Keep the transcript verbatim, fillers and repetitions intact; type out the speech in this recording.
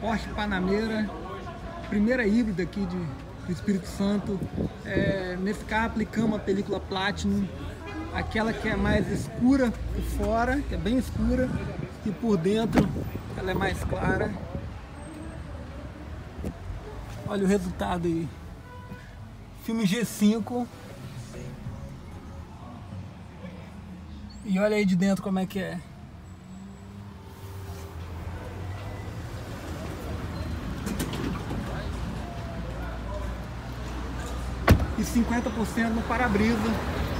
Porsche Panamera, primeira híbrida aqui de, do Espírito Santo. É, nesse carro aplicamos a película Platinum, aquela que é mais escura por fora, que é bem escura, e por dentro ela é mais clara. Olha o resultado aí. Filme G cinco. E olha aí de dentro como é que é. E cinquenta por cento no para-brisa.